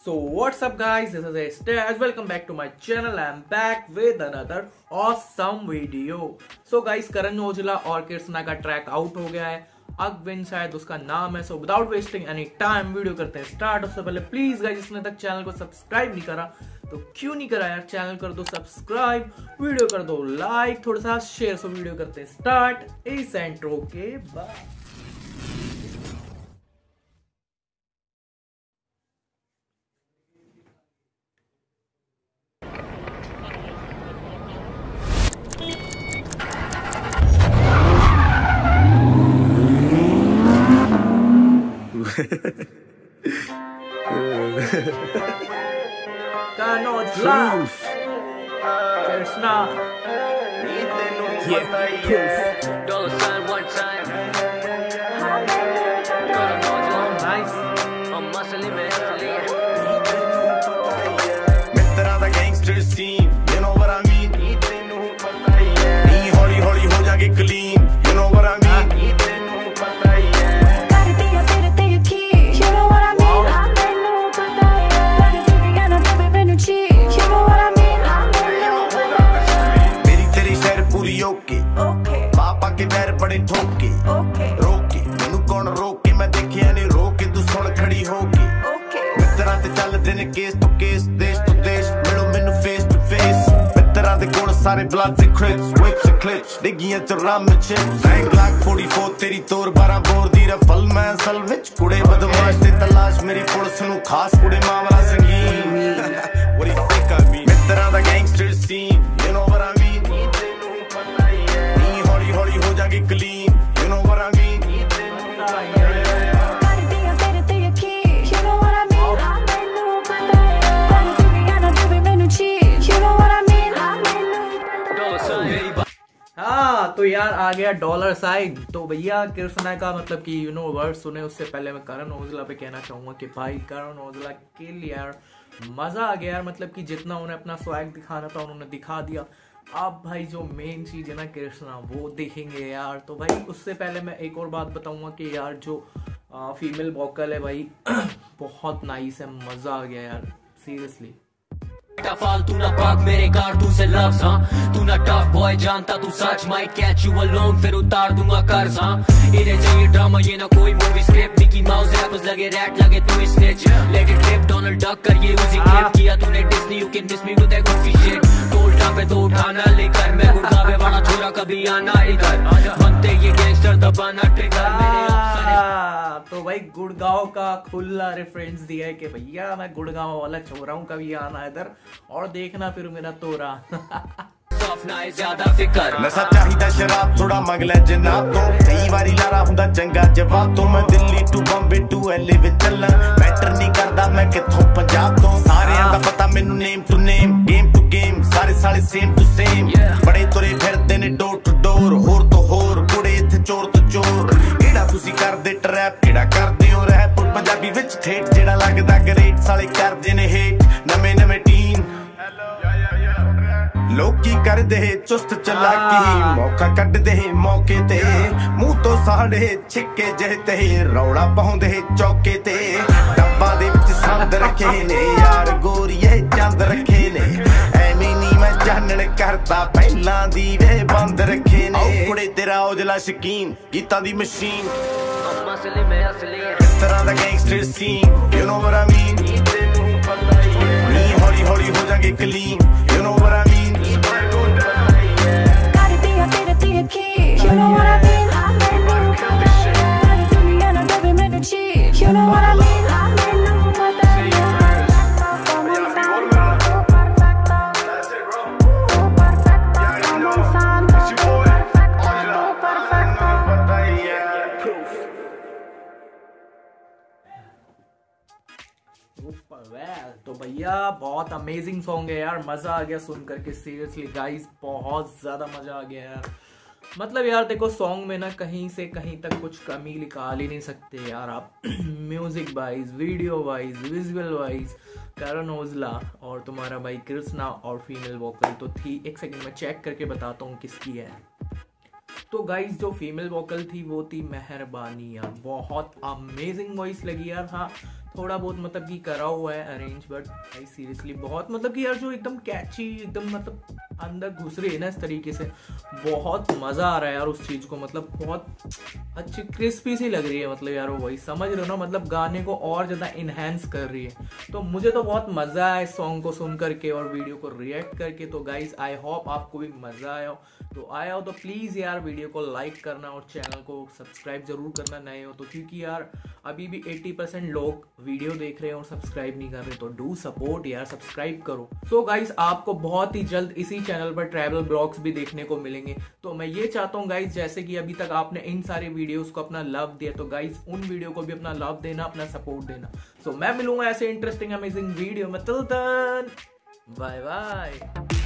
So what's up guys, this is Staj. Welcome back to my channel. I'm back with another awesome video. So guys, करण औजला और कृष्णा का track out हो गया है, अगविन शायद उसका नाम है। So without wasting any time video करते हैं स्टार्ट। उससे पहले प्लीज गाइस, जिसने तक चैनल को सब्सक्राइब नहीं करा तो क्यों नहीं करा यार, चैनल कर दो सब्सक्राइब, वीडियो कर दो लाइक, थोड़ा सा शेयर। सो वीडियो करते हैं स्टार्ट इस इंट्रो के बाद। Kanojla Krishna Proof $sign one time nice मित्रा दा gangster scene, you know what I mean? नी हौली हौली हो जागे clean, you know what I mean? पापा के पैर बड़े ठोके रोके मैनू कौन रोके, मैं देखिया नहीं रोके, तू सुन खड़ी होके। मित्रा ते चलदे ने केस तो केस, देश तो देश, मिलो मैनू फेस टू फेस। मित्रा दे गुण सारे ब्लड से क्रिप्स, whips and clips, डिग्गियां च रम चिप्स। Glock 44 तेरी तोर 12 बोर दी रफल मैं असल विच, कुड़े बदमाश ते तलाश मेरी पुलिस नू खास, कुड़े मामला संगीन। What do you think I mean? मित्रा दा gangster scene, you know what I mean? हो जागे clean, you know what I mean? हाँ तो यार आ गया डॉलर साइन। तो भैया कृष्णा का मतलब कि वर्ड सुने उससे पहले मैं करण औजला पे कहना चाहूंगा कि भाई करण औजला के लिए यार मजा आ गया यार। मतलब कि जितना उन्हें अपना स्वैग दिखाना था उन्होंने दिखा दिया। अब भाई जो मेन चीज है ना कृष्णा, वो देखेंगे यार। तो भाई उससे पहले मैं एक और बात बताऊंगा कि यार जो फीमेल वोकल है भाई बहुत नाइस है, मजा आ गया यार सीरियसली। फालतू ना पाक मेरे कारतूस से लफ्ज़, हाँ तू ना टफ बॉय जानता तू सच, माइट कैच यू अलोन फिर उतार दूंगा कर्ज। हाँ इन्हें चाहिए ड्रामा, ये ना कोई movie script. Mickey Mouse rappers लगे रैट लगे तू snitch, let it clip Donald Duck कर ये उसी क्लिप किया तूने Disney, you can miss me with that good shit. टोल्टा पे तो उठाना लेकर मैं गुड़गावे वाला छोरा, कभी आना इधर बनते ये गैंगस्टर दबाना ट्रिगर मेरे ऑप्शन। तो भाई गुड़गांव का खुला रेफरेंस दिया है कि भैया मैं गुड़गांव वाला छोरा हूँ, कभी आना इधर और देखना फिर मेरा तोरा। ज्यादा फिकर नशा चाहिदा शराब थोड़ा मंग ले जनाब तो, कई बारी लारा हुंदा चंगा जवाब तो। मैं Delhi to Bombay to LA विच चला, मैटर नहीं करदा मैं किथों पंजाब तो। सारेयां दा पता मैनू name to name, game to game, सारे साले सेम टू सेम। बड़े तुरे फिरदे ने डोर टू डोर, होर तो होर कुड़े इत्थे चोर तो चोर। किहड़ा तुसी करदे ट्रैप, किहड़ा करदे हो रैप पंजाबी विच ठेठ, जेड़ा लगदा ग्रेट साले करदे ने हेट नਵੇਂ नਵੇਂ टीन। लोकी कर दे चुस्त चलाकी, मौका कट दे मौके ते, मुंह तो साढ़े छिक्के जहते, रौला पाउंदे चौके ते। डब्बा दे विच संद रखे ने यार, गोरीए चंद रखे ने, एवें नी मैं जानन करदा पहलां दी वे बंद रखे ने। कुड़े तेरा औजला शकीन गीतां दी मशीन, मसले में असली है इस तरह दा gangster scene, you know what I mean? नी हौली हौली हो जागे clean, you know what I mean? You know what I mean? You know what I mean? तो भैया बहुत अमेजिंग सॉन्ग है यार, मजा आ गया सुन करके सीरियसली गाइस, बहुत ज्यादा मजा आ गया यार। मतलब यार देखो सॉन्ग में ना कहीं से कहीं तक कुछ कमी निकाल ही नहीं सकते यार आप। Music wise, video wise, visual wise, Karan Aujla और तुम्हारा भाई कृष्णा और फीमेल वोकल तो थी। एक सेकंड में चेक करके बताता हूँ किसकी है। तो गाइज जो फीमेल वोकल थी वो थी मेहरबानी यार, बहुत अमेजिंग वॉइस लगी यार। हाँ थोड़ा बहुत मतलब कि करा हुआ है अरेंज, बट भाई सीरियसली बहुत मतलब कि यार जो एकदम कैची, एकदम मतलब अंदर घुस रही है ना इस तरीके से, बहुत मजा आ रहा है यार उस चीज को, मतलब बहुत अच्छी क्रिस्पी सी लग रही है, मतलब यार वो वही समझ रहे हो ना, मतलब गाने को और ज्यादा इनहेंस कर रही है। तो मुझे तो बहुत मजा आया इस सॉन्ग को सुन करके और वीडियो को रिएक्ट करके। तो गाइज आई होप आपको भी मजा आया हो, तो आया हो तो प्लीज यार वीडियो को लाइक करना और चैनल को सब्सक्राइब जरूर करना नए हो तो, क्योंकि यार अभी भी 80% लोग वीडियो देख रहे हैं और सब्सक्राइब नहीं कर रहे, तो डू सपोर्ट यार, सब्सक्राइब करो। सो गाइज आपको बहुत ही जल्द इसी चैनल पर ट्रैवल ब्लॉग्स भी देखने को मिलेंगे। तो मैं ये चाहता हूँ गाइज, जैसे कि अभी तक आपने इन सारे वीडियोस को अपना लव दिया, तो गाइज उन वीडियो को भी अपना लव देना, अपना सपोर्ट देना। सो मैं मिलूंगा ऐसे इंटरेस्टिंग अमेजिंग वीडियो में, टिल देन बाय बाय।